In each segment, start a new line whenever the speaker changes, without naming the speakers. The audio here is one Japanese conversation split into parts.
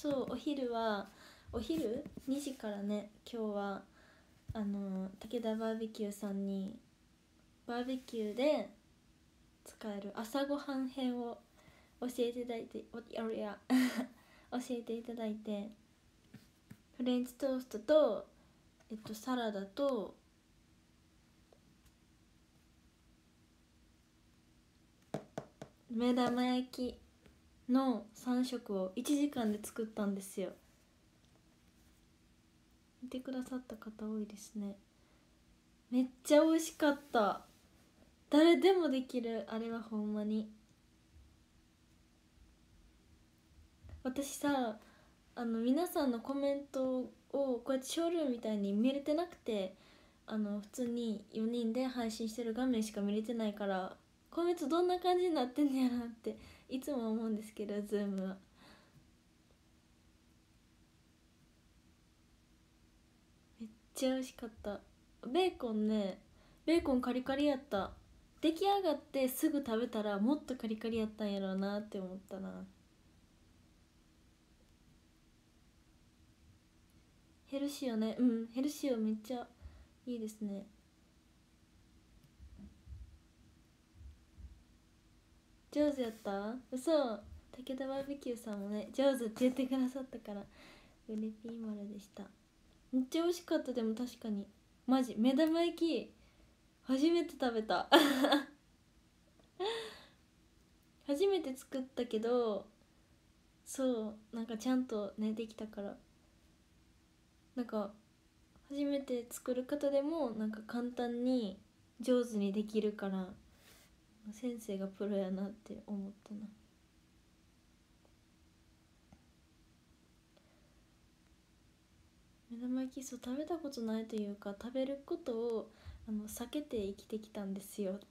そう、お昼2時からね、今日は武田バーベキューさんにバーベキューで使える朝ごはん編を教えていただいて教えていただいて、フレンチトーストとサラダと目玉焼きの3食を1時間で作ったんですよ。見てくださった方多いですね。めっちゃ美味しかった。誰でもできる、あれはほんまに。私さ、皆さんのコメントをこうやってショールームみたいに見れてなくて、普通に4人で配信してる画面しか見れてないから、コメントどんな感じになってんのやなっていつも思うんですけど、ズームはめっちゃ美味しかった。ベーコンカリカリやった。出来上がってすぐ食べたらもっとカリカリやったんやろうなって思ったな。ヘルシオね、ヘルシオめっちゃいいですね。上手やった？嘘。武田バーベキューさんもね、上手って言ってくださったからうれぴー丸でした。めっちゃ美味しかった。でも確かにマジ目玉焼き初めて食べた初めて作ったけど、そうなんかちゃんとねできたから、なんか初めて作る方でもなんか簡単に上手にできるから、先生がプロやなって思ったな。目玉焼き、そう食べたことないというか、食べることを避けて生きてきたんですよ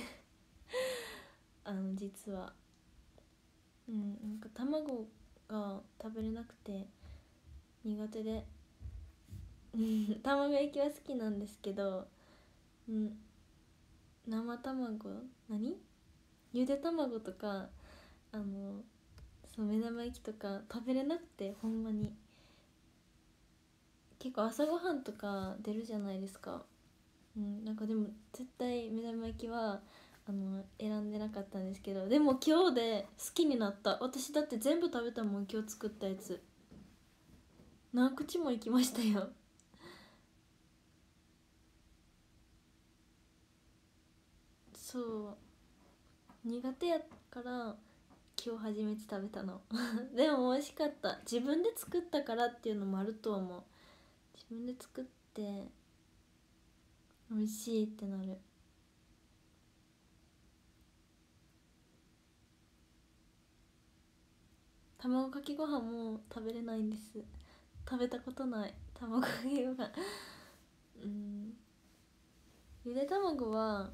実はなんか卵が食べれなくて苦手で卵焼きは好きなんですけど、生卵ゆで卵とかそう目玉焼きとか食べれなくて、ほんまに結構朝ごはんとか出るじゃないですか。なんかでも絶対目玉焼きは選んでなかったんですけど、でも今日で好きになった。私だって全部食べたもん、今日作ったやつ。何口もいきましたよそう苦手やから今日初めて食べたのでも美味しかった。自分で作ったからっていうのもあると思う。自分で作って美味しいってなる。卵かけご飯も食べれないんです。食べたことない卵かけご飯ゆで卵は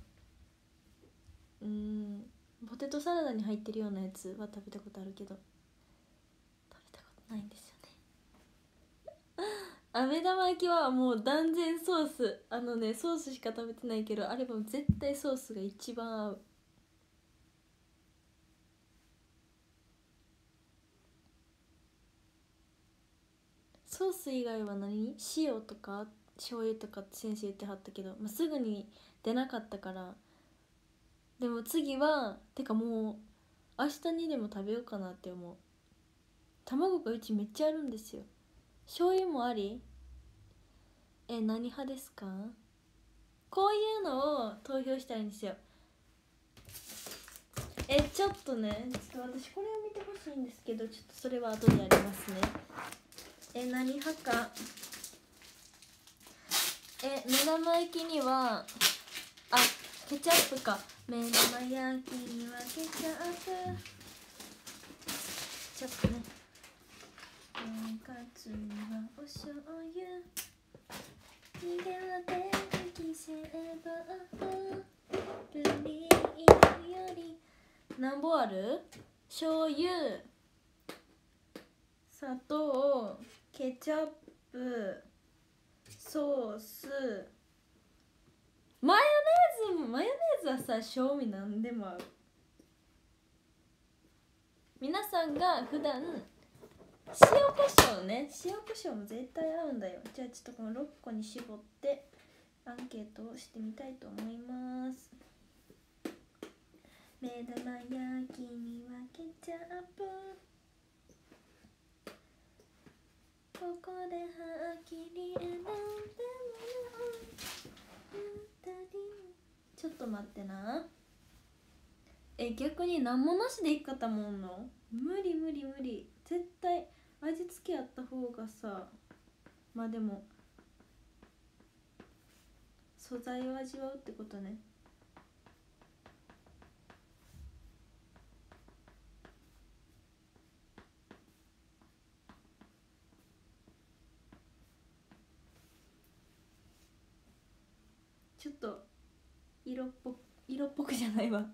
ポテトサラダに入ってるようなやつは食べたことあるけど、食べたことないんですよね目玉焼きはもう断然ソース、ソースしか食べてないけど、あれば絶対ソースが一番合う。ソース以外は塩とか醤油とかって先生言ってはったけど、すぐに出なかったから、でも次はてかもう明日にでも食べようかなって思う。卵がうちめっちゃあるんですよ。醤油もあり。何派ですか？こういうのを投票したいんですよ。ちょっとね、ちょっと私これを見てほしいんですけど、ちょっとそれは後でやりますね。何派か。目玉焼きにはケチャップか。目玉焼きにはケチャップ。ケチャップね。とんかつにはお醤油。苦手適正棒ルリーより何本ある？醤油、砂糖、ケチャップ、ソース、マヨネーズはさ、賞味なんでも合う。皆さんが普段塩椒ね、塩コショウも絶対合うんだよ。じゃあちょっとこの6個に絞ってアンケートをしてみたいと思います。目玉焼きにはケチャップ、ここではっきり選んでもらう。ちょっと待ってな。逆に何もなしでいく方もおんの？無理無理無理。絶対味付けあった方がさ、まあでも素材を味わうってことね。ちょっと色っぽくじゃないわ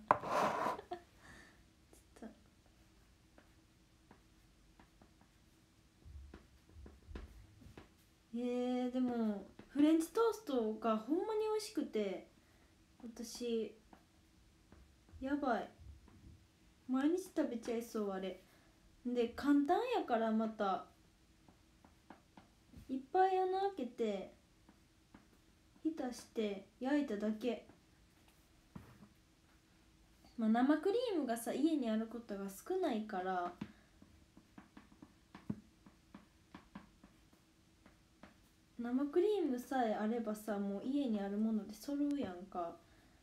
ちょっとでもフレンチトーストがほんまに美味しくて、私やばい、毎日食べちゃいそう。あれで簡単やから、またいっぱい穴開けて浸して焼いただけ。まあ、生クリームがさ家にあることが少ないから、生クリームさえあればさ、もう家にあるもので揃うやんか。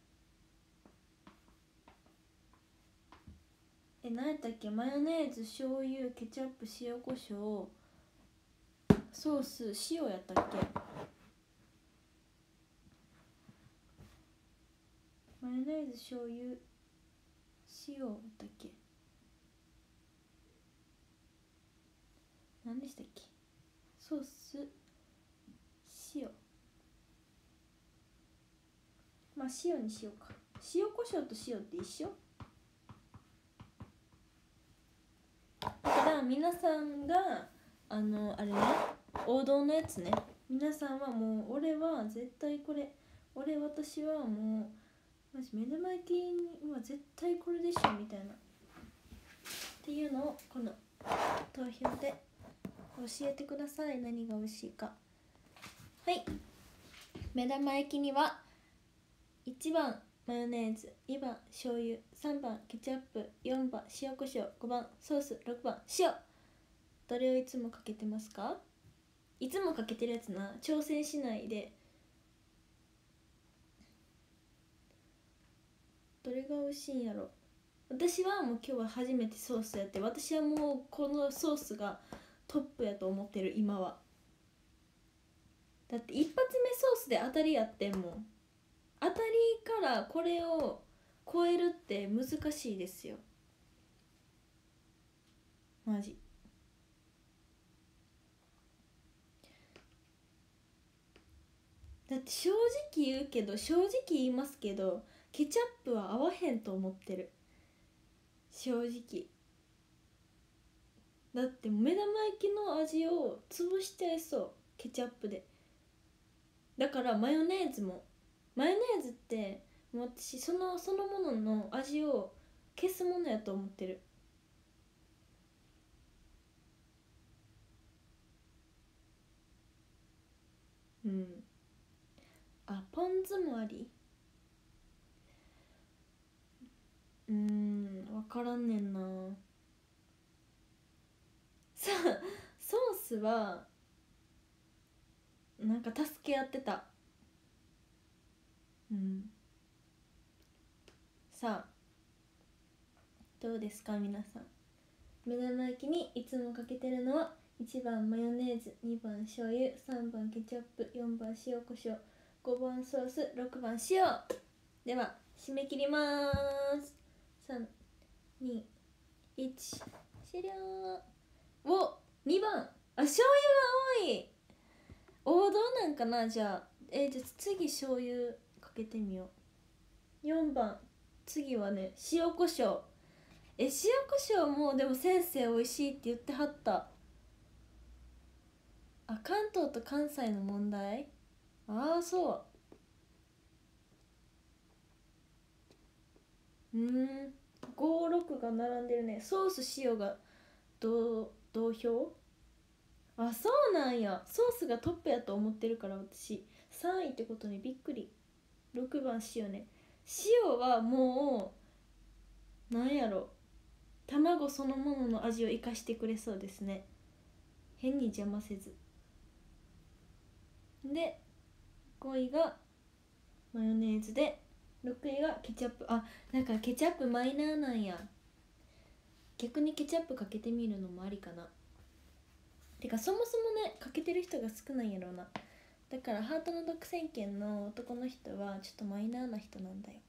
何やったっけ、マヨネーズ、醤油、ケチャップ、塩コショウ、ソース、塩やったっけ。マヨネーズ、醤油、塩やったっけ。何でしたっけ。ソース、塩、まあ塩にしようか。塩コショウと塩って一緒だから、皆さんがあれね、王道のやつね。皆さんはもう俺は絶対これ、私はもうマジ目玉焼きには絶対これでしょみたいなっていうのをこの投票で教えてください。何が美味しいか。はい、目玉焼きには1番マヨネーズ、2番醤油、3番ケチャップ、4番塩コショウ、5番ソース、6番塩。どれをいつもかけてますか？いつもかけてるやつな、挑戦しないで。どれが美味しいんやろ。私はもう今日は初めてソースやって、私はもうこのソースがトップやと思ってる今は。だって一発目ソースで当たりやってんもん。当たりからこれを超えるって難しいですよマジ。だって正直言いますけど、ケチャップは合わへんと思ってる。正直だって目玉焼きの味を潰しちゃいそう、ケチャップで。だからマヨネーズってもう私そのものの味を消すものやと思ってる。うん。あ、ポン酢もあり。分からんねんな。ソースはなんか助け合ってた。さあどうですか皆さん。目玉焼きにいつもかけてるのは1番マヨネーズ、2番醤油、3番ケチャップ、4番塩コショウ、5番ソース、6番塩。では締め切ります。3、2、1、終了。お、2番。あ、醤油が多い。王道なんかな。じゃあじゃあ次醤油かけてみよう。4番。次はね、塩コショウ。塩コショウもでも先生美味しいって言ってはった。あ、関東と関西の問題。ああそう。56が並んでるね。ソース塩が同票。 あ、そうなんや。ソースがトップやと思ってるから私3位ってことにびっくり。6番塩ね。塩はもうなんやろ、卵そのものの味を生かしてくれそうですね、変に邪魔せず。で5位がマヨネーズで6位がケチャップ。あ、だからケチャップマイナーなんや。逆にケチャップかけてみるのもありかな。てかそもそもね、かけてる人が少ないんやろうな。だからハートの独占権の男の人はちょっとマイナーな人なんだよ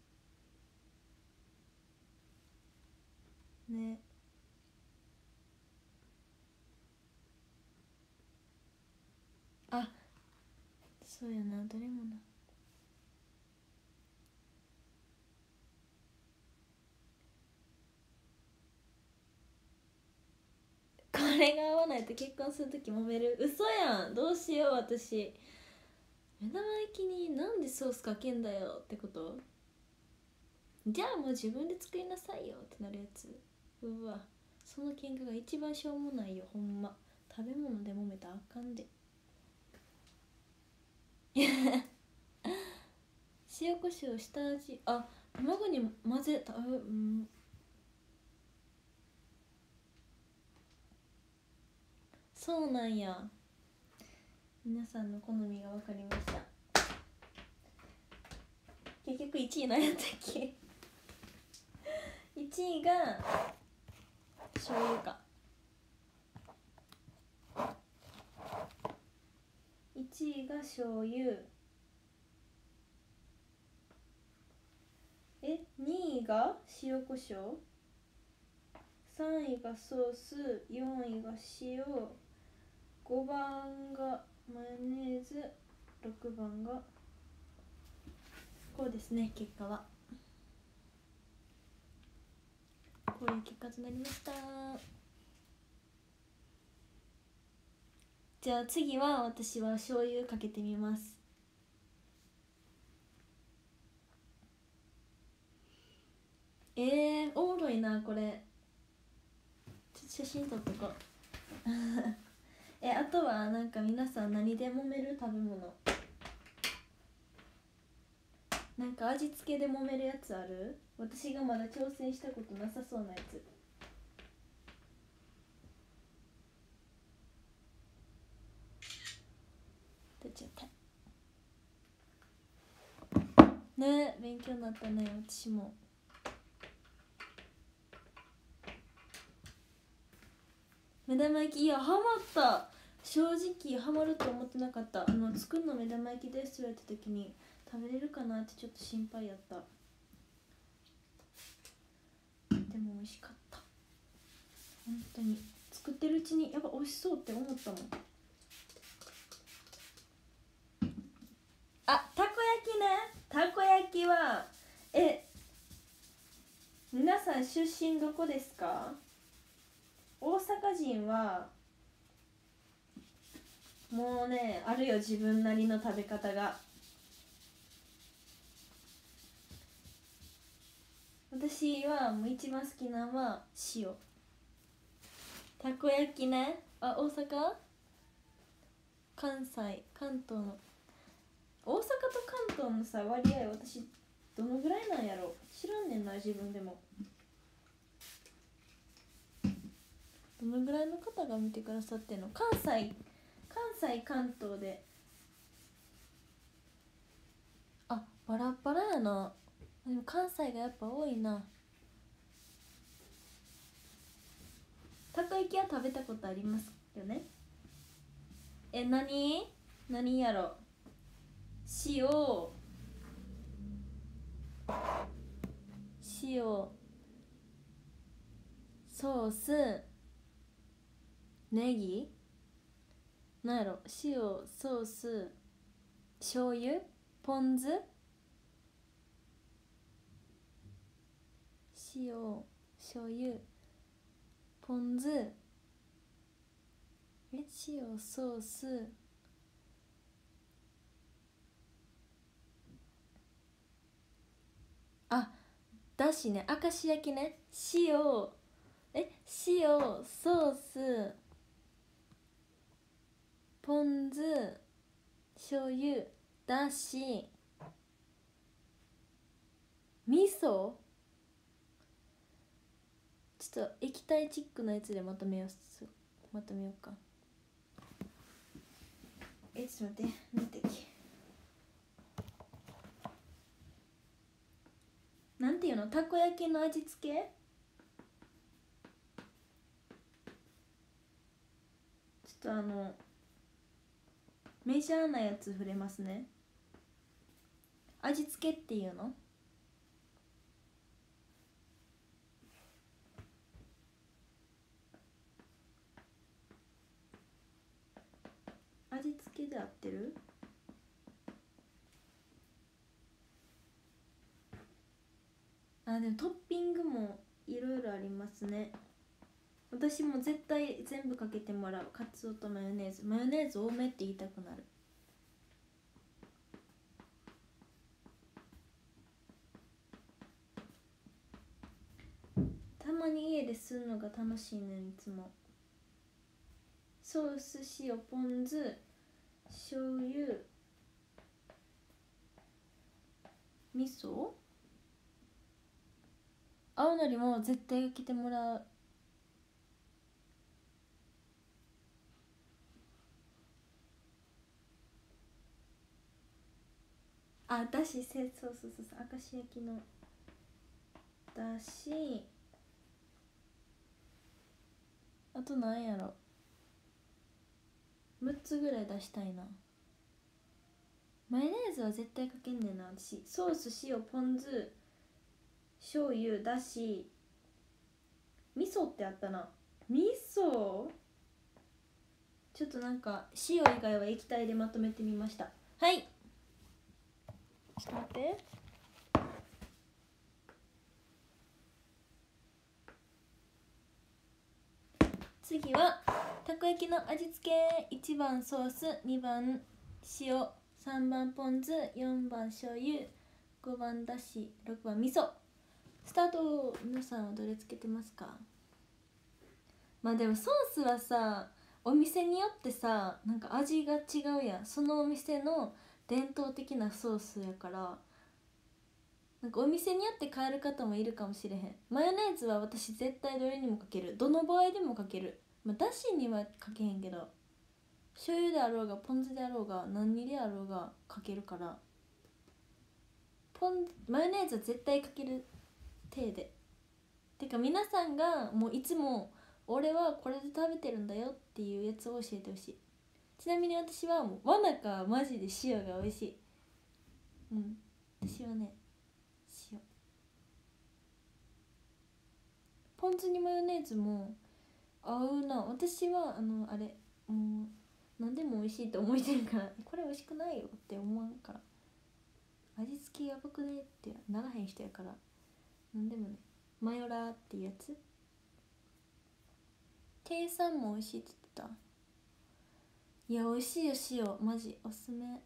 ね。あ、そうやな、どれもな。これが合わないと結婚するとき揉める。嘘やん、どうしよう私。目玉焼きになんでソースかけんだよってこと？じゃあもう自分で作りなさいよってなるやつ。うわ、その喧嘩が一番しょうもないよ、ほんま。食べ物で揉めたらあかんで。塩コショウ下味、あ、卵に混ぜた、うん、そうなんや。皆さんの好みが分かりました。結局1位何やったっけ1位が醤油か。1位が醤油、2位が塩コショウ、3位がソース、4位が塩、5番がマヨネーズ、6番がこうですね。結果はこういう結果となりました。じゃあ次は私は醤油かけてみます。おもろいなこれ。ちょっと写真撮っとこうあとはなんか皆さん何で揉める食べ物、なんか味付けで揉めるやつある？私がまだ挑戦したことなさそうなやつ。取っちゃったね。勉強になったね。私も目玉焼き、いやハマった。正直ハマると思ってなかった。作るの目玉焼きですって言われた時に食べれるかなってちょっと心配やった。でも美味しかった。本当に作ってるうちにやっぱ美味しそうって思ったもん。あ、たこ焼きね。たこ焼きは皆さん出身どこですか？大阪人はもうね、あるよ自分なりの食べ方が。私はもう一番好きなのは塩。たこ焼きね。あ、大阪、関西、関東の、大阪と関東のさ割合、私どのぐらいなんやろ、知らんねんな自分でも。どのぐらいの方が見てくださってんの？関西関東で、あ、バラバラやな。でも関西がやっぱ多いな。たこ焼きは食べたことありますよね。何やろ。塩、ソース、ネギ、なんやろ、塩、ソース、醤油、ポン酢、塩、醤油、ポン酢、塩、ソース、あ、だしね、明石焼きね。塩、ソース、 ポン酢、醤油、だし、味噌。ちょっと液体チックなやつでまとめようか。ちょっと待って、何てっけ、なんていうの、たこ焼きの味付け。ちょっとメジャーなやつ触れますね。味付けっていうの、味付けで合ってる？でもトッピングもいろいろありますね。私も絶対全部かけてもらう。カツオとマヨネーズ多めって言いたくなる。たまに家でするのが楽しいねん、いつも。ソース、塩、ポン酢、醤油、味噌、青のりも絶対かけてもらう。だし、そう明石焼きのだし、あとなんやろ、6つぐらい出したいな。マヨネーズは絶対かけんねんな私。ソース、塩、ポン酢、醤油、だし、味噌ってあったな。味噌ちょっとなんか塩以外は液体でまとめてみました。はい、ちょっと待って。次はたこ焼きの味付け。1番ソース、2番塩、3番ポン酢、4番醤油、5番だし、6番味噌。スタート。皆さんはどれつけてますか？まあでもソースはさ、お店によってさ、なんか味が違うやん。そのお店の伝統的なソースやから、なんかお店によって変える方もいるかもしれへん。マヨネーズは私絶対どれにもかける。どの場合でもかける。だしにはかけへんけど、醤油であろうがポン酢であろうが何にであろうがかけるから、マヨネーズは絶対かける体で。てか皆さんがもういつも俺はこれで食べてるんだよっていうやつを教えてほしい。ちなみに私はもうわなかマジで塩が美味しい。私はね、塩。ポン酢にマヨネーズも合うな。私はあれ、もう何でも美味しいと思えてるから、これ美味しくないよって思わんから、味付けやばくねってならへん人やから、何でもね。マヨラーっていうやつ、計算も美味しいって言ってた。いや美味しいよ塩、マジおすすめ。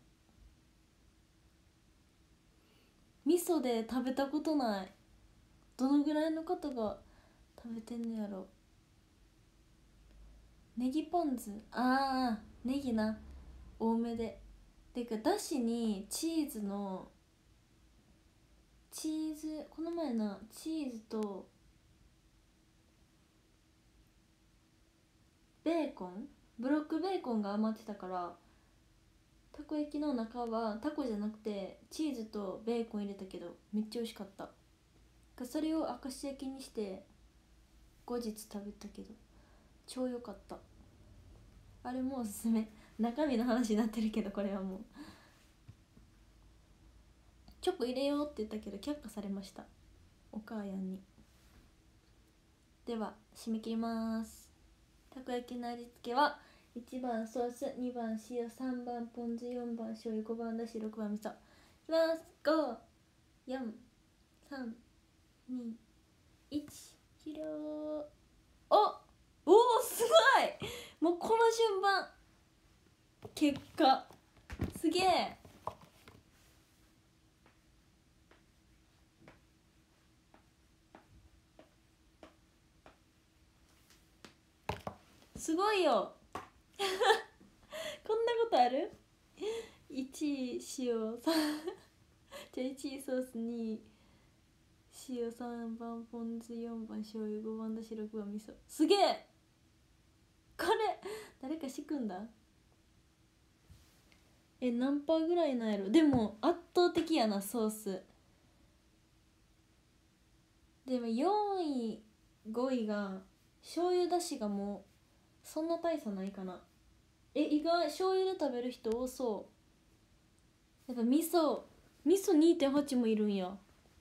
味噌で食べたことない。どのぐらいの方が食べてんのやろ。ネギポン酢、ネギな、多めで。てかだしにこの前な、チーズとベーコン、ブロックベーコンが余ってたから、たこ焼きの中はタコじゃなくてチーズとベーコン入れたけどめっちゃ美味しかった。それを明石焼きにして後日食べたけど超良かった。あれもおすすめ。中身の話になってるけど、これはもうチョコ入れようって言ったけど却下されました、お母やんに。では締め切ります。たこ焼きの味付けは1番ソース、2番塩、3番ポン酢、4番醤油、5番だし、6番味噌。いきます。5、4、3、2、1、終了。おお、すごい。もうこの順番、結果すげえ。すごいよこんなある？ 1 位塩3じゃあ1位ソース、2位塩、3番ポン酢、4番醤油、5番だし、6番味噌。すげえ、これ誰か仕組んだ？何パーぐらいなんやろ。でも圧倒的やなソース。でも4位5位が醤油だしがもうそんな大差ないかな。意外、醤油で食べる人多そう。やっぱ味噌 2.8 もいるんや。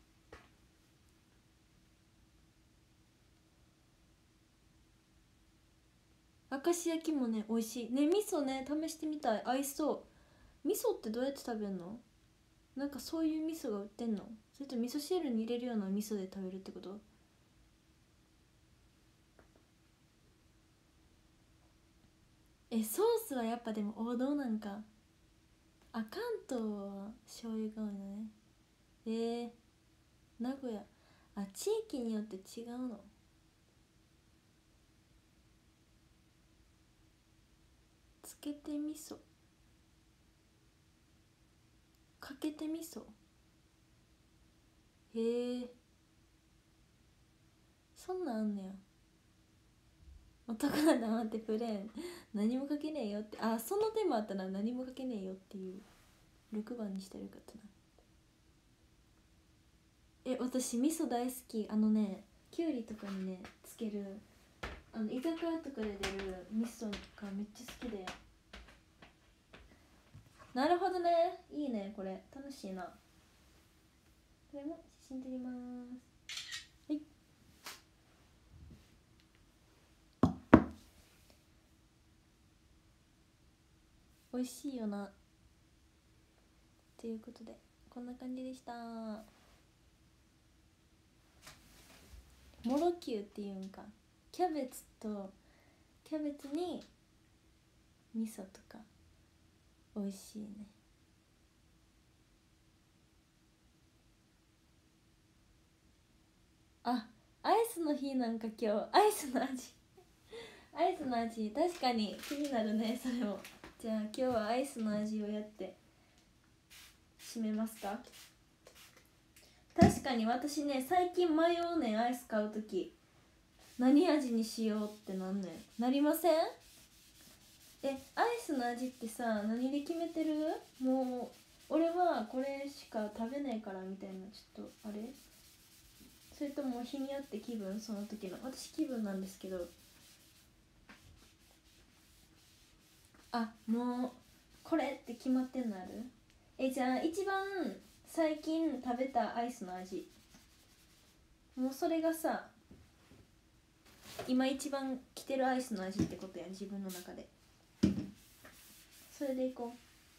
明石焼きもね美味しいね。味噌ね試してみたい、合いそう。味噌ってどうやって食べるの？なんかそういう味噌が売ってんの？それと味噌汁に入れるような味噌で食べるってこと？ソースはやっぱでも王道なんか。関東は醤油が多いのね。名古屋、地域によって違うの？つけて味噌、かけて味噌。そんなんあんねや。男は黙ってプレーン何もかけねえよって。その手もあったな、何もかけねえよっていう。6番にしたらよかったな。私味噌大好き。きゅうりとかにねつける居酒屋とかで出る味噌がめっちゃ好きで。なるほどね、いいね、これ楽しいな。これも写真撮ります。はい、美味しいよな。ということでこんな感じでした。もろきゅうっていうんか。キャベツに味噌とか美味しいね。アイスの日なんか今日アイスの味確かに気になるね、それも。じゃあ今日はアイスの味をやって締めますか。確かに私ね最近迷うねん、アイス買うとき何味にしようってなんねん。なりません？アイスの味ってさ何で決めてる？もう俺はこれしか食べないからみたいな、ちょっとあれ？それとも日によって気分、その時の私気分なんですけど。もうこれって決まってんのある？じゃあ一番最近食べたアイスの味、もうそれがさ今一番来てるアイスの味ってことやん、自分の中で。それでいこ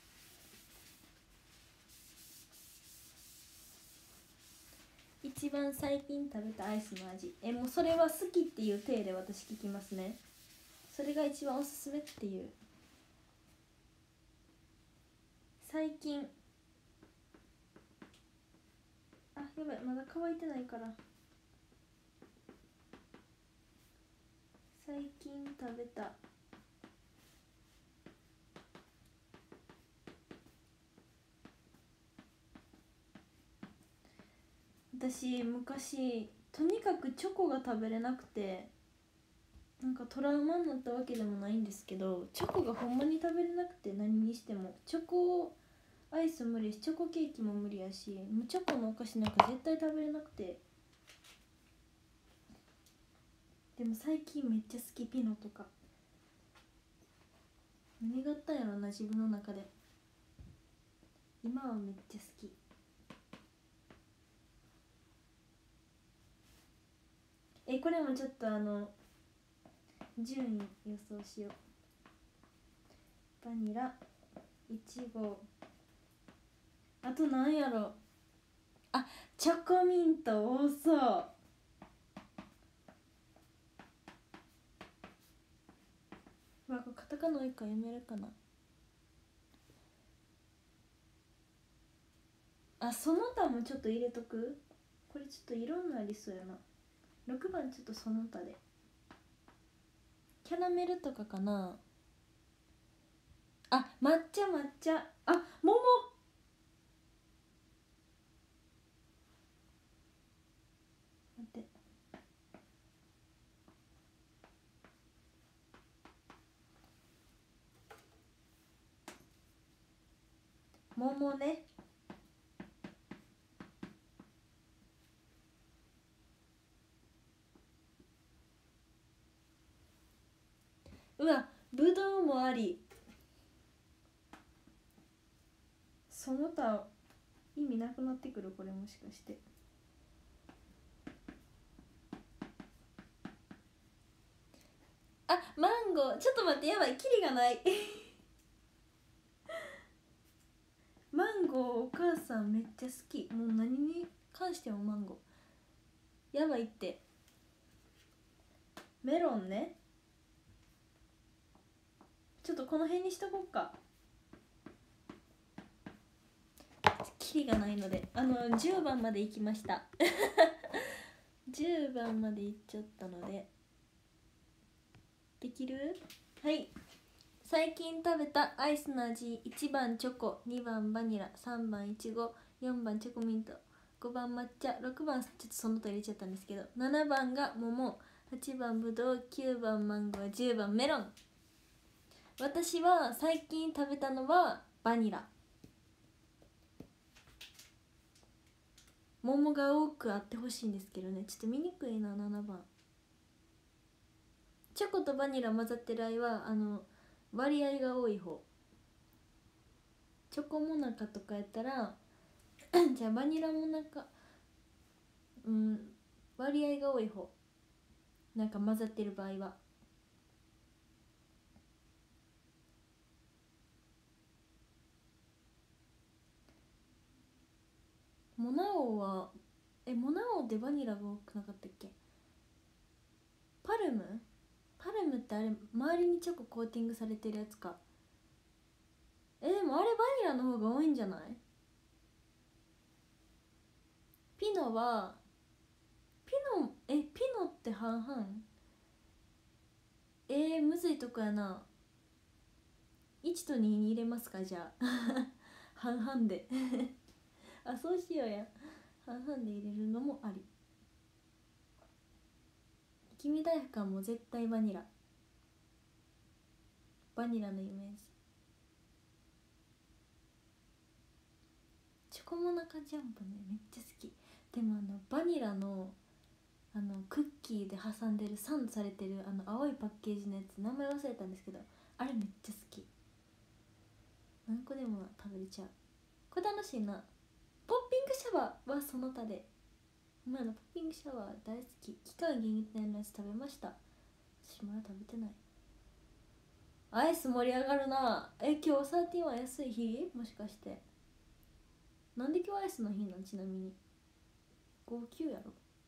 う。一番最近食べたアイスの味、もうそれは好きっていう体で私聞きますね。それが一番おすすめっていう。最近やばい、まだ乾いてないから。最近食べた私昔とにかくチョコが食べれなくて、なんかトラウマになったわけでもないんですけど、チョコがほんまに食べれなくて、何にしてもチョコアイス無理し、チョコケーキも無理やし、チョコのお菓子なんか絶対食べれなくて。でも最近めっちゃ好き、ピノとか。何があったんやろな、自分の中で。今はめっちゃ好き。これもちょっと順位予想しよう。バニラ、いちご、あとなんやろ。チョコミント多そう。これカタカナ多いから読めるかな。その他もちょっと入れとく。これちょっといろんなありそうやな。6番ちょっとその他で。キャラメルとかかな。 抹茶、あ、桃。待って、桃ね。うわ、ぶどうもあり。その他意味なくなってくる、これもしかして。あ、マンゴー。ちょっと待って、やばい、キリがないマンゴーお母さんめっちゃ好き。もう何に関してもマンゴーやばいって。メロンね。ちょっとこの辺にしとこっか。キリがないので、10番まで行きました10番まで行っちゃったので、できる？はい。最近食べたアイスの味。1番チョコ、2番バニラ、3番いちご、4番チョコミント、5番抹茶、6番ちょっとその他入れちゃったんですけど、7番が桃、8番ぶどう、9番マンゴー、10番メロン。私は最近食べたのはバニラ。桃が多くあってほしいんですけどね、ちょっと見にくいな。7番チョコとバニラ混ざってる間は割合が多い方。チョコモナカとかやったらじゃあバニラモナカ、割合が多い方、なんか混ざってる場合は。モナオはモナオでバニラが多くなかったっけ？パルムってあれ周りにチョココーティングされてるやつか。でもあれバニラの方が多いんじゃない？ピノって半々？むずいとこやな。1と2に入れますか、じゃあ半々であ、そうしようや。半々で入れるのもあり。雪見大福はもう絶対バニラのイメージ。チョコモナカジャンボね、めっちゃ好き。でもバニラのクッキーで挟んでるサンドされてる青いパッケージのやつ、名前忘れたんですけど、あれめっちゃ好き。何個でも食べれちゃう。これ楽しいな。ポッピングシャワーはその他で、ポッピングシャワー大好き。期間限定のやつ食べました。私まだ食べてない。アイス盛り上がるな。今日13は安い日？もしかして。なんで今日アイスの日なん？ちなみに号泣やろ。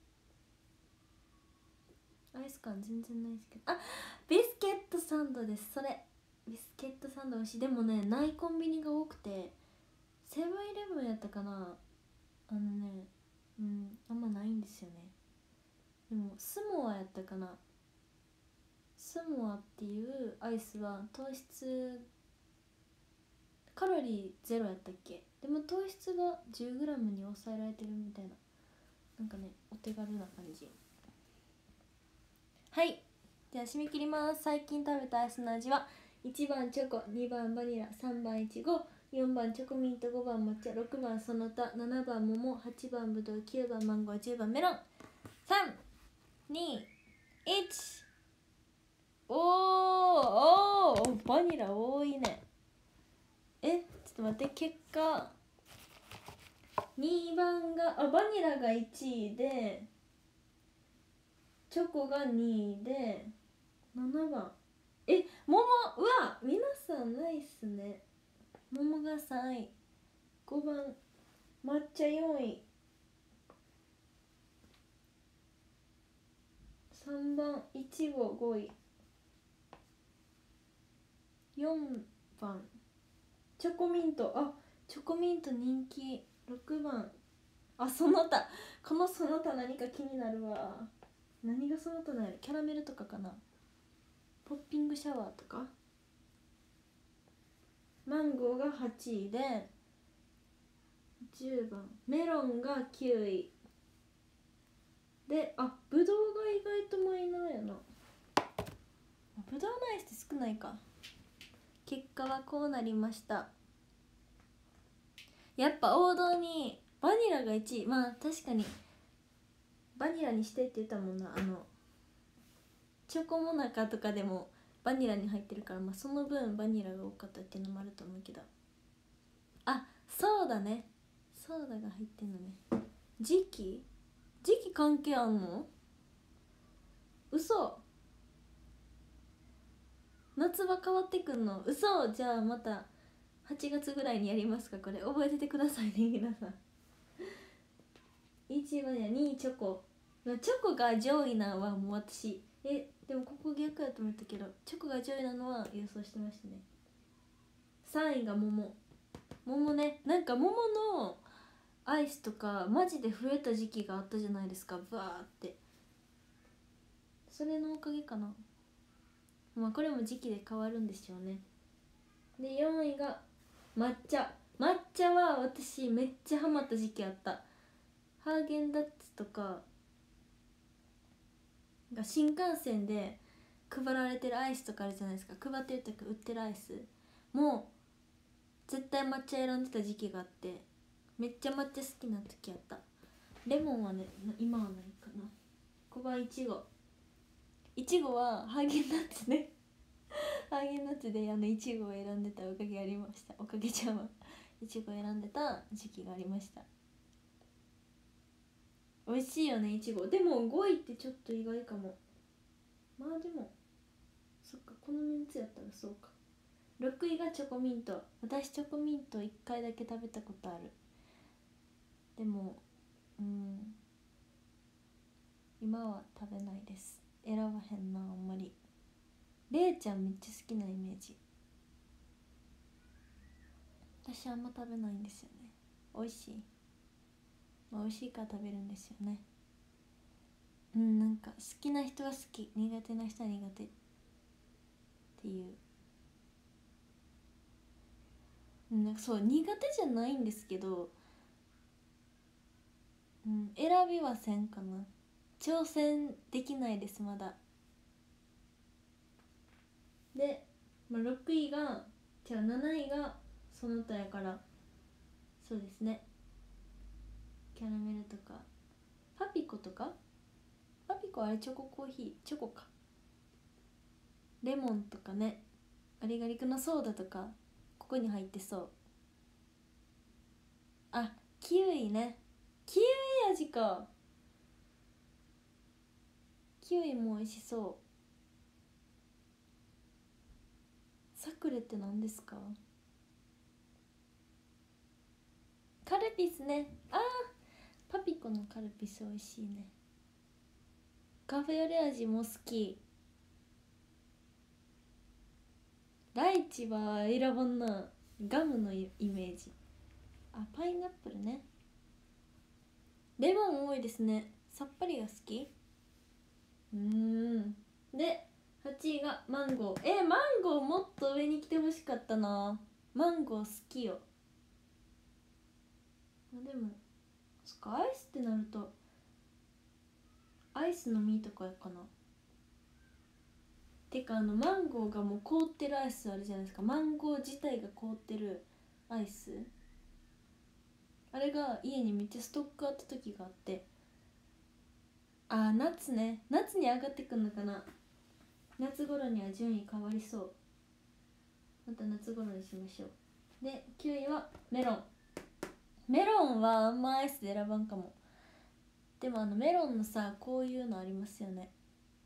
アイス感全然ないですけど。あ、ビスケットサンドです。それビスケットサンド美味しい。でもね、ないコンビニが多くて、セブンイレブンやったかな。あんまないんですよね。でもスモアやったかな。スモアっていうアイスは糖質カロリーゼロやったっけ？でも糖質が 10g に抑えられてるみたいな、なんかね、お手軽な感じ。はい、じゃあ締め切ります。最近食べたアイスの味は1番チョコ、2番バニラ、3番いちご、4番チョコミント、5番抹茶、6番その他、7番桃、8番ぶどう、9番マンゴー、10番メロン。3、2、1。バニラ多いね。ちょっと待って、結果2番がバニラが1位で、チョコが2位で、7番桃。うわ、皆さんナイスね。桃が3位、5番抹茶4位、3番いちご5位、4番チョコミント。チョコミント人気。6番その他。このその他何か気になるわ。何がその他なの？キャラメルとかかな。ポッピングシャワーとか。 マンゴーが8位で、10番メロンが9位で、ブドウが意外とマイナーやな。ブドウのアイスって少ないか。結果はこうなりました。やっぱ王道にバニラが1位。まあ確かにバニラにしてって言ったもんな。チョコモナカとかでもバニラに入ってるから、まあその分バニラが多かったっていうのもあると思うけど、そうだね、ソーダが入ってんのね。時期関係あんの？嘘。夏場変わってくんの？嘘。じゃあまた8月ぐらいにやりますか。これ覚えててくださいね皆さん。1番や2位チョコ。チョコが上位なのはもう私でもここ逆やと思ったけど、チョコが上位なのは予想してましたね。3位が桃ね。なんか桃のアイスとかマジで増えた時期があったじゃないですか、バーって。それのおかげかな。まあこれも時期で変わるんでしょうね。で4位が抹茶は私めっちゃハマった時期あった。ハーゲンダッツとかが新幹線で配られてるアイスとかあるじゃないですか。配ってるとか売ってるアイスもう絶対抹茶選んでた時期があって、めっちゃ抹茶好きな時あった。レモンはね今はないかな。5番いちごはハーゲンダッツねハーゲンダッツでいちごを選んでたおかげありました。おかげちゃんはいちご選んでた時期がありました。美味しいよねいちご。でも5位ってちょっと意外かも。まあでもそっか、このメンツやったらそうか。6位がチョコミント。私チョコミント1回だけ食べたことある。でも今は食べないです。選ばへんなあんまり。れいちゃんめっちゃ好きなイメージ。私あんま食べないんですよね。美味しい、美味しいから食べるんですよね。なんか好きな人は好き、苦手な人は苦手っていう。なんかそう苦手じゃないんですけど、選びはせんかな。挑戦できないですまだ。で、6位が7位がその他やから、そうですね、キャラメルとかパピコとか。パピコあれチョココーヒー、チョコか。レモンとかね、ガリガリ君のソーダとかここに入ってそう。キウイね。キウイ味か。キウイも美味しそう。サクレって何ですか？カルピスね。パピコのカルピス美味しいね。カフェオレ味も好き。ライチは選ばんな。ガムのイメージ。パイナップルね。レモン多いですね。さっぱりが好き。で8位がマンゴー。マンゴーもっと上に来てほしかったな。マンゴー好きよ。でもそっか、アイスってなるとアイスの実とかかな。てかマンゴーがもう凍ってるアイスあるじゃないですか。マンゴー自体が凍ってるアイス、あれが家にめっちゃストックあった時があって、夏ね。夏に上がってくんのかな。夏頃には順位変わりそう。また夏頃にしましょう。で9位はメロンはあんまアイスで選ばんかも。でもメロンのさ、こういうのありますよね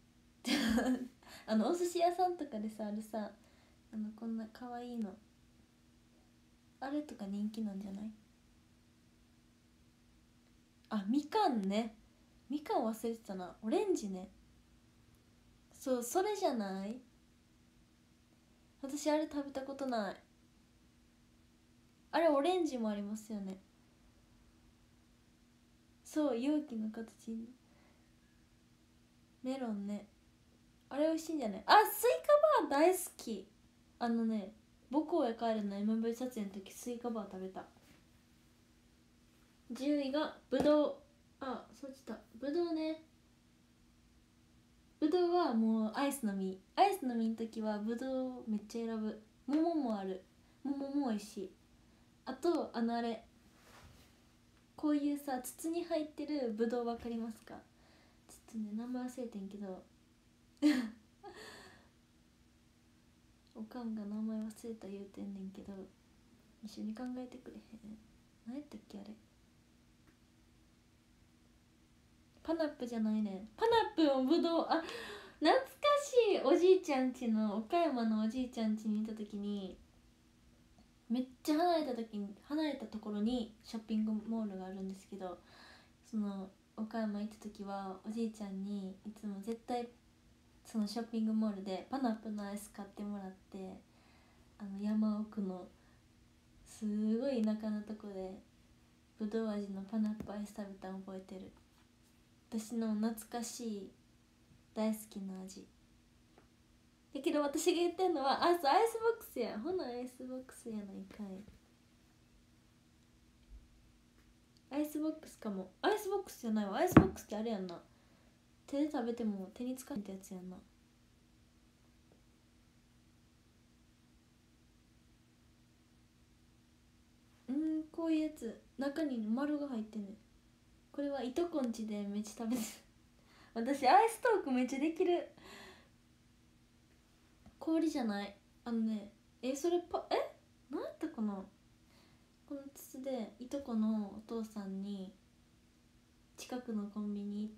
お寿司屋さんとかでさ、あるさ、こんなかわいいの、あれとか人気なんじゃない？みかんね。みかん忘れてたな。オレンジね。そう、それじゃない？私あれ食べたことない。あれオレンジもありますよね。そう、容器の形にメロンね。あれ美味しいんじゃない？スイカバー大好き。 母校へ帰るの MV 撮影の時スイカバー食べた。10位がぶどう。あ、そうしたぶどうね。ぶどうはもうアイスの実の時はぶどうめっちゃ選ぶ。桃もある。桃も美味しい。あとあれこういうさ筒に入ってるぶどう分かりますか？ちょっとね名前忘れてんけどおかんが名前忘れた言うてんねんけど一緒に考えてくれへん？何やったっけあれ。パナップじゃないねん。パナップもぶどう。あ、懐かしい。おじいちゃん家の岡山のおじいちゃん家にいた時にめっちゃ離れたところにショッピングモールがあるんですけど、その岡山行った時はおじいちゃんにいつも絶対そのショッピングモールでパナップのアイス買ってもらって、山奥のすごい田舎のとこでぶどう味のパナップアイス食べたの覚えてる。私の懐かしい大好きな味だけど、私が言ってんのはそうアイスボックスや。ほなアイスボックスやないかい。アイスボックスかも。アイスボックスじゃないわ。アイスボックスってあれやんな、手で食べても手につかんたやつやんな。こういうやつ中に丸が入ってんねん。これはいとこんちでめっちゃ食べてる私アイストークめっちゃできる。氷じゃない、それなんやったかな。この筒でいとこのお父さんに近くのコンビニ行って、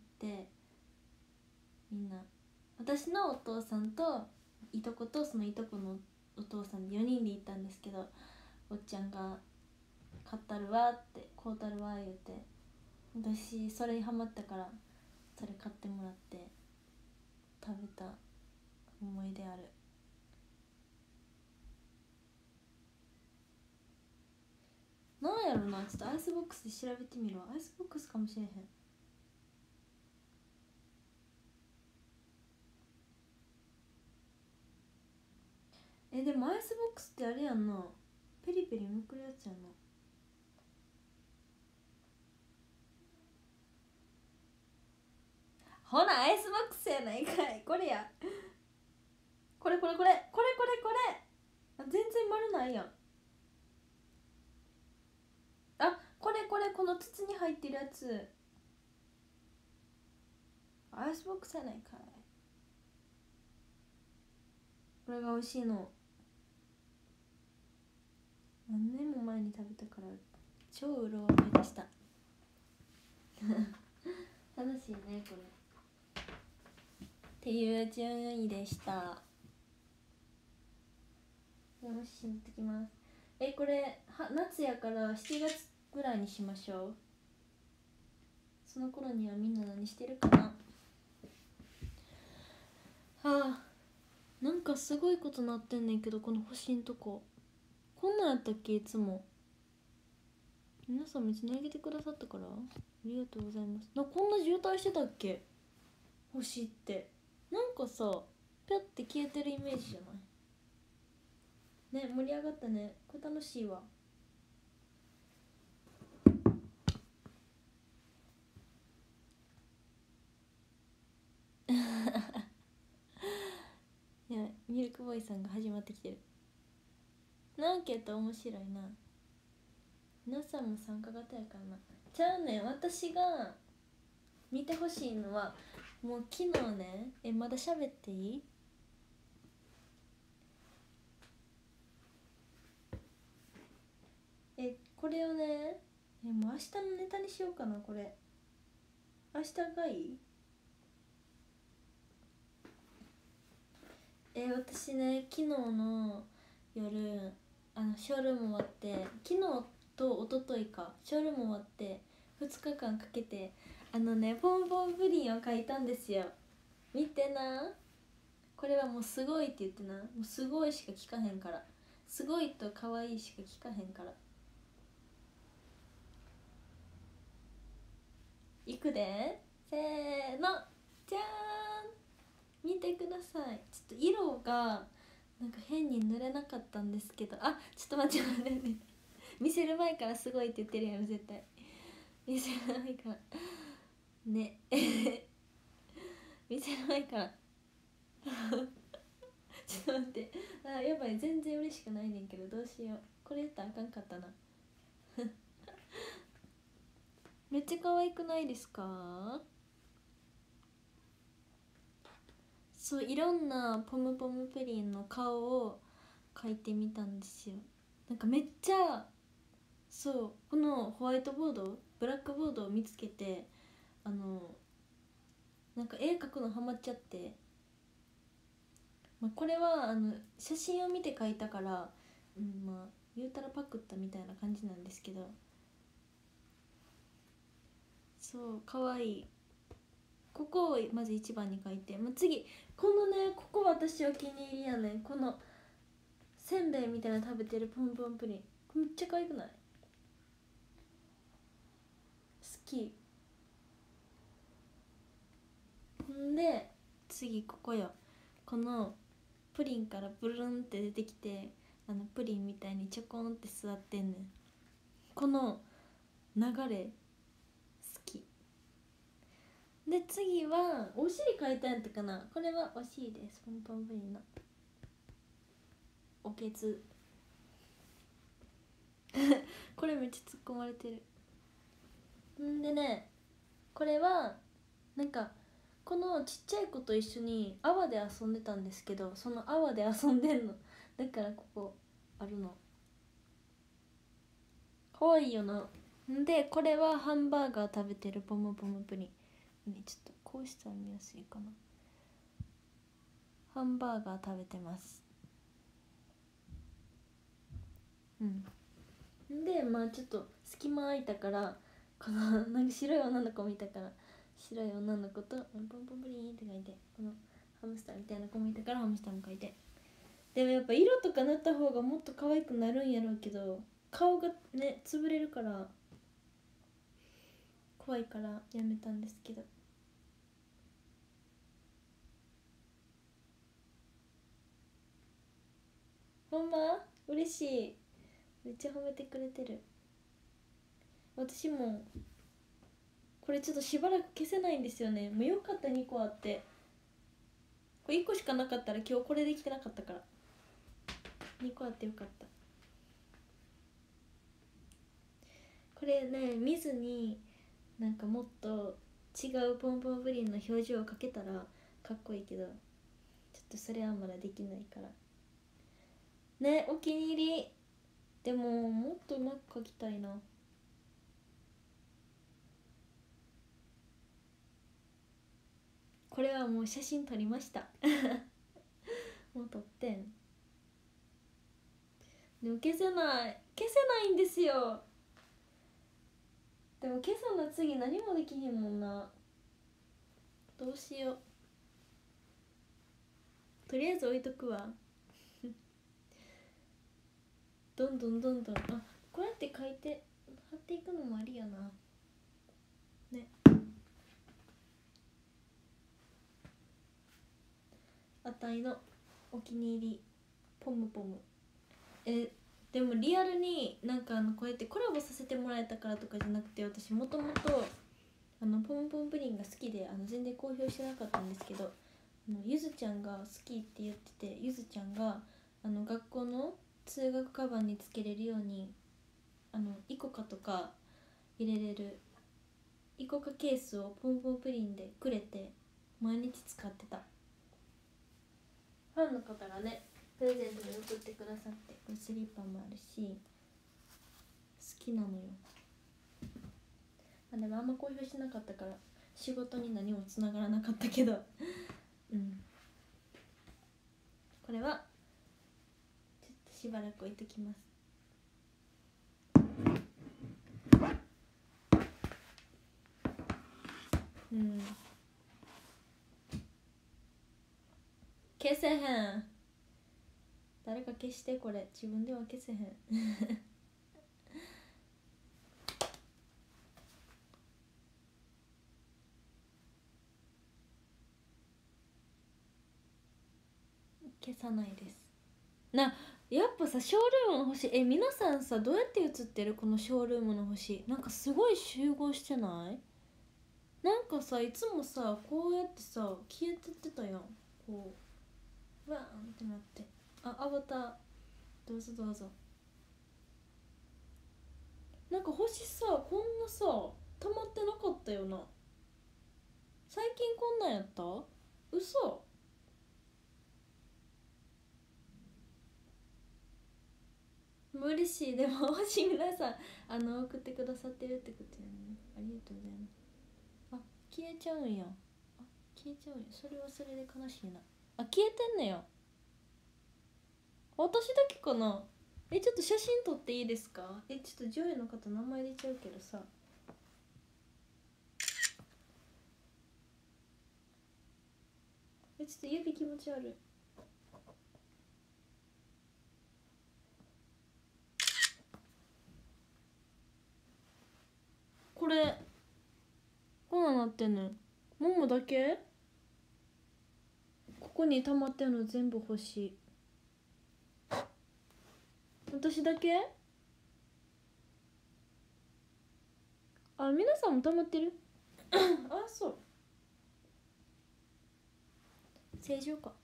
みんな私のお父さんといとことそのいとこのお父さんで4人で行ったんですけど、おっちゃんが買ったるわって買うたるわ言うて、私それにハマったからそれ買ってもらって食べた思い出ある。なんやろな、ちょっとアイスボックスで調べてみるわ。アイスボックスかもしれへん。でもアイスボックスってあれやんな、ペリペリむくるやつやんな。ほなアイスボックスやないかい。これや、これ全然丸ないやん。この筒に入ってるやつアイスボックスやないかい。これが美味しいの。何年も前に食べたから超うろ覚えでした楽しいねこれっていう順位でした。よし、行ってきます。これ夏やから7月ぐらいにしましょう。その頃にはみんな何してるかな。なんかすごいことなってんねんけど、この星んとここんなんやったっけ。いつも皆さん道にあげてくださったからありがとうございます。こんな渋滞してたっけ。星ってなんかさぴょって消えてるイメージじゃないね。盛り上がったね。これ楽しいわいやミルクボーイさんが始まってきてる。なんけと面白いな。皆さんも参加型やからな。じゃあね、私が見てほしいのはもう昨日ね、まだ喋っていい？これをね、もう明日のネタにしようかな。これ明日がいい？私ね、昨日の夜ショールーム終わって、昨日と一昨日か、ショールーム終わって2日間かけてポンポンプリンを描いたんですよ。見てな。これはもうすごいって言ってな。もうすごいしか聞かへんから。すごいと可愛いしか聞かへんから。いくで、せーの、じゃーん。見てください。ちょっと色がなんか変に塗れなかったんですけど、あ、ちょっと待って待ってね見せる前からすごいって言ってるやろ絶対。見せる前からね見せる前からちょっと待って、あ、やばい、全然嬉しくないねんけど、どうしよう、これ言ったらあかんかったなめっちゃ可愛くないですか？そう、いろんなポムポムプリンの顔を描いてみたんですよ。なんかめっちゃ、そう、このホワイトボード、ブラックボードを見つけて、なんか絵描くのハマっちゃって、まあ、これは写真を見て描いたから、まあ言うたらパクったみたいな感じなんですけど、そうかわいい。ここをまず一番に描いて、まあ、次このね、ここ私お気に入りやねん。このせんべいみたいなの食べてるポンポンプリン、これめっちゃ可愛くない？好き。んで次ここよ、このプリンからブルンって出てきて、プリンみたいにちょこんって座ってんねん。この流れ好き。で次はお尻描いたんやったかな。これはお尻です。ポンポンプリンのおけつこれめっちゃ突っ込まれてる。んでね、これはなんかこのちっちゃい子と一緒に泡で遊んでたんですけど、その泡で遊んでんのだからここあるの。かわいいよな。んでこれはハンバーガー食べてるポムポムプリン、ね、ちょっとこうしたら見やすいかな。ハンバーガー食べてます。でまあちょっと隙間空いたから、このなんか白い女の子見たから、白い女の子とポンポンプリンって書いて、このハムスターみたいな子もいたからハムスターも書いて。でもやっぱ色とか塗った方がもっと可愛くなるんやろうけど、顔がね潰れるから怖いからやめたんですけど。ほんま嬉しい、めっちゃ褒めてくれてる。私もこれちょっとしばらく消せないんですよね。もうよかった2個あって、これ1個しかなかったら今日これできてなかったから、2個あってよかった。これね見ずになんかもっと違うポンポンプリンの表情をかけたらかっこいいけど、ちょっとそれはまだできないからね。お気に入り。でももっとうまく描きたいな。これはもう写真撮りましたもう撮ってん。でも消せないんですよ。でも今朝の次何もできへんもんな。どうしよう、とりあえず置いとくわどんどんどんどん、あ、こうやって書いて貼っていくのもありやなね。あたいのお気に入りポムポム。でもリアルになんかこうやってコラボさせてもらえたからとかじゃなくて、私もともとポムポムプリンが好きで全然公表してなかったんですけど、ゆずちゃんが好きって言ってて、ゆずちゃんが学校の通学カバンにつけれるようにイコカとか入れれるイコカケースをポンポンプリンでくれて毎日使ってた。ファンの方がねプレゼントに送ってくださって、これスリッパもあるし好きなのよ。でもあんま公表しなかったから仕事に何もつながらなかったけどこれはちょっとしばらく置いときます。消せへん。誰か消して、これ自分では消せへん消さないです。 な。やっぱさショールームの星皆さんさどうやって写ってるこのショールームの星なんかすごい集合してない？なんかさいつもさこうやってさ消えてってたやん。こうワーンってなって。アバターどうぞどうぞ。なんか星さこんなさ溜まってなかったよな。最近こんなんやった？嘘。嬉しい。でも星皆さん送ってくださってるってことやね。ありがとうございます。あ、消えちゃうんや。消えちゃうんや。それはそれで悲しいな。消えてんねや。私だけかな。ちょっと写真撮っていいですか？ちょっと上位の方名前出ちゃうけどさ。ちょっと指気持ち悪い。これこんなんなってんの。ももだけ？ここに溜まってんの全部欲しい。私だけ？皆さんも溜まってる？そう。正常か。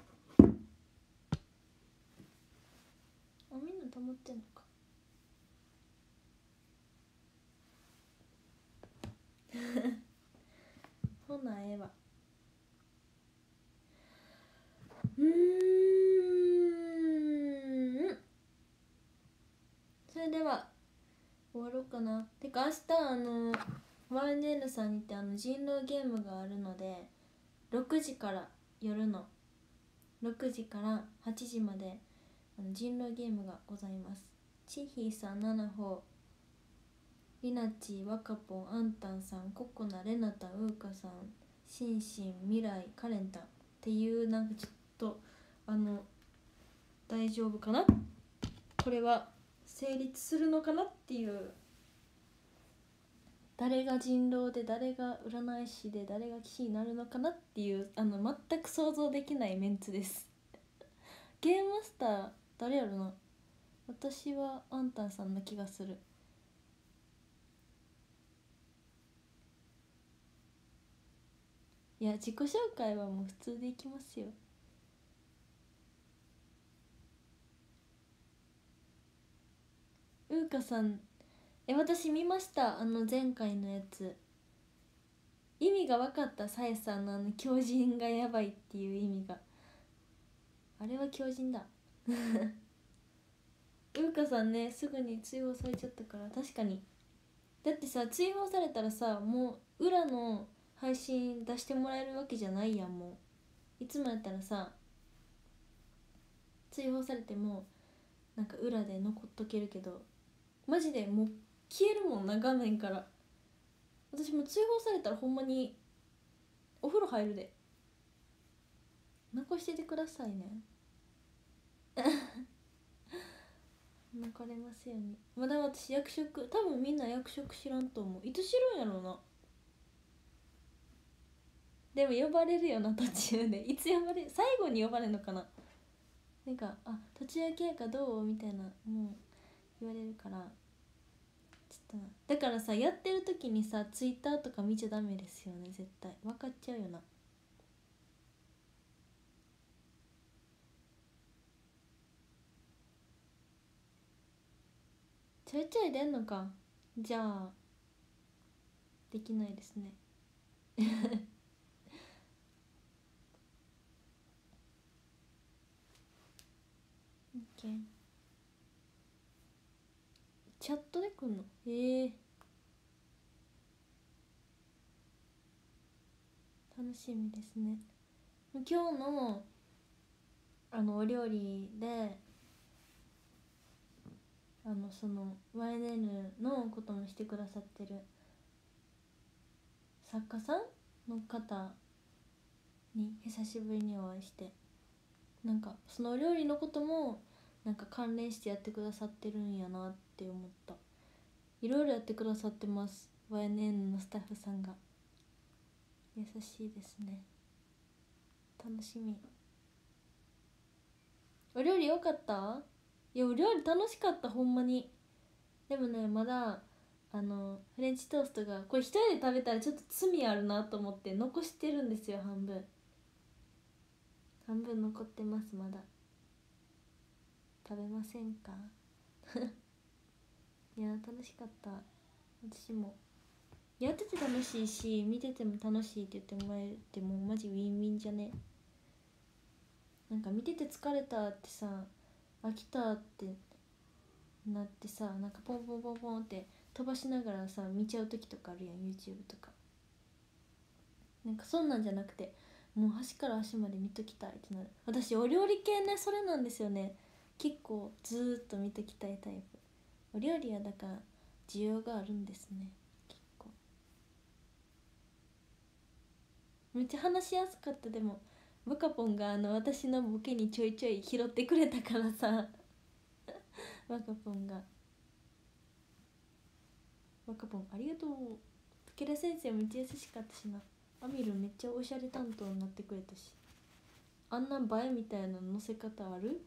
みんな溜まってんのか。ほなええわ。それでは終わろうかな。てか明日YNN さんにて人狼ゲームがあるので6時から夜の6時から8時まで人狼ゲームがございます。ちひさん、ななほりなち、わかぽん、あんたんさん、ここな、れなたん、うーかさん、しんしん、みらい、かれんたんっていうなんかちょっと大丈夫かな、これは成立するのかなっていう、誰が人狼で誰が占い師で誰が騎士になるのかなっていう全く想像できないメンツです。ゲームマスター誰やろな。私はあんたんさんな気がする。いや自己紹介はもう普通でいきますよ。うーかさん私見ました。前回のやつ。意味が分かった。さえさんの狂人がやばいっていう意味が。あれは狂人だ。うーかさんねすぐに追放されちゃったから。確かに。だってさ追放されたらさもう裏の配信出してもらえるわけじゃないやん。もういつもやったらさ追放されてもなんか裏で残っとけるけど、マジでもう消えるもんな画面から。私も追放されたらほんまにお風呂入るで。残しててくださいね。残れますように。まだ私役職多分みんな役職知らんと思う。いつ知るんやろうな。でも呼ばれるよな途中で。いつ呼ばれる、最後に呼ばれるのかな。なんか途中経過どうみたいなもう言われるからちょっとな。だからさやってる時にさツイッターとか見ちゃダメですよね。絶対分かっちゃうよな。ちょいちょい出んのか。じゃあできないですね。OK。チャットで来んの？楽しみですね。今日のお料理でその YNN のこともしてくださってる作家さんの方に久しぶりにお会いして、なんかそのお料理のこともなんか関連してやってくださってるんやなって思った。いろいろやってくださってます。 YNN のスタッフさんが優しいですね。楽しみ。 お料理良かった？いやお料理楽しかったほんまに。でもねまだフレンチトーストがこれ一人で食べたらちょっと罪あるなと思って残してるんですよ。半分残ってます。まだ食べませんか？いや楽しかった。私もやってて楽しいし見てても楽しいって言ってもらえてもマジウィンウィンじゃね？なんか見てて疲れたってさ飽きたってなってさ、なんかポンポンポンポンって飛ばしながらさ見ちゃう時とかあるやん YouTube とか。なんかそんなんじゃなくてもう端から端まで見ときたいってなる。私お料理系ねそれなんですよね。結構ずーっと見ときたいタイプ。お料理はだから需要があるんですね。結構めっちゃ話しやすかった。でもブカポンが私のボケにちょいちょい拾ってくれたからさバカポンがバカポンありがとう。武田先生めっちゃ優しかったしな。アミルめっちゃおしゃれ担当になってくれたし、あんな映えみたいな載せ方ある？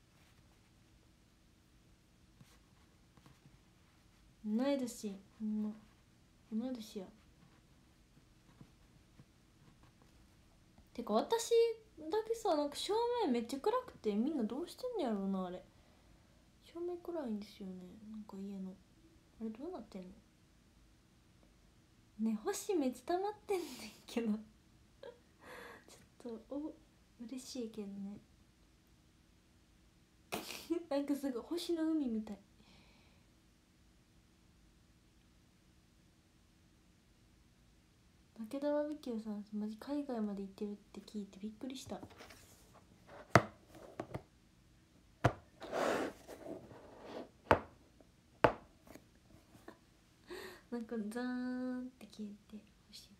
同い年ほんま同い年や。てか私だけさなんか照明めっちゃ暗くてみんなどうしてんのやろうな。あれ照明暗いんですよね。なんか家のあれどうなってんのね。星めっちゃ溜まってんねんけどちょっと嬉しいけどねなんかすごい星の海みたい。武田バーベキューさんマジ海外まで行ってるって聞いてびっくりした。なんかザーンって消えてほし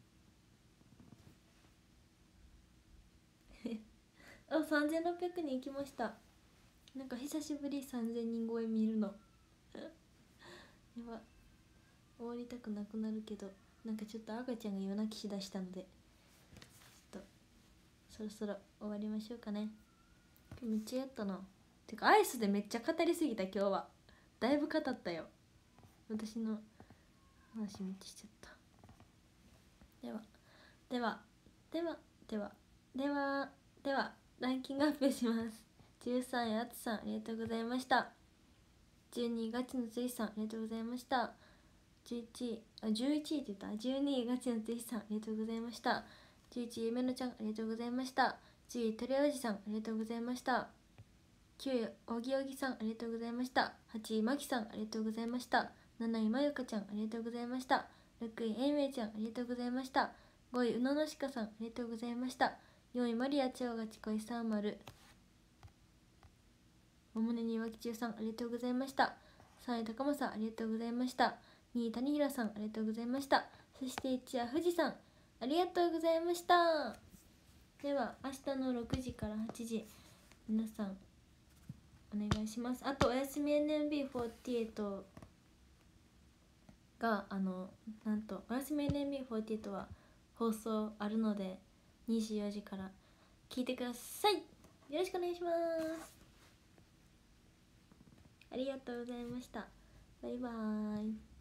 いなあ、3600人行きました。なんか久しぶり3000人超え見るのやば、終わりたくなくなるけどなんかちょっと赤ちゃんが夜泣きしだしたのでちょっとそろそろ終わりましょうかね。めっちゃやったな。てかアイスでめっちゃ語りすぎた今日は。だいぶ語ったよ。私の話めっちゃしちゃった。ではではではではではではランキング発表します。13位あつさんありがとうございました。12位ガチのついさんありがとうございました。11位11位って言った。12位ガチのついさんありがとうございました。11位ゆめのちゃんありがとうございました。10位とりおじさんありがとうございました。9位おぎおぎさんありがとうございました。8位まきさんありがとうございました。7位まゆかちゃんありがとうございました。6位えいめいちゃんありがとうございました。5位うののしかさんありがとうございました。4位マリアちょうがちこい30おもねにわきちゅうさんありがとうございました。3位高政ありがとうございました。2位谷平さんありがとうございました。そして1位は富士さんありがとうございました。では明日の6時から8時皆さんお願いします。あとおやすみ NMB48 がなんとおやすみ NMB48 は放送あるので24時から聞いてください。よろしくお願いします。ありがとうございました。バイバーイ。